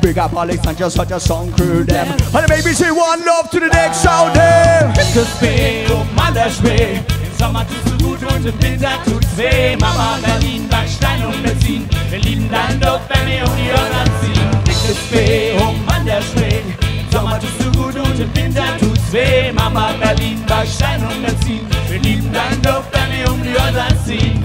Big up Alex and just such a song crew them. And maybe say one love to the next sound them. Das weh, oh Mann, das weh. Im Sommer tut's so gut und im Winter tut's weh. Mama, Berlin, Backstein und Benzin. Wir lieben dein Dorf, wenn wir um die Ohren ziehen. Das weh, oh Mann, das weh. Im Sommer tut's so gut und im Winter tut's weh. Mama, Berlin, Backstein und Benzin. Wir lieben dein Dorf, wenn wir um die Ohren ziehen.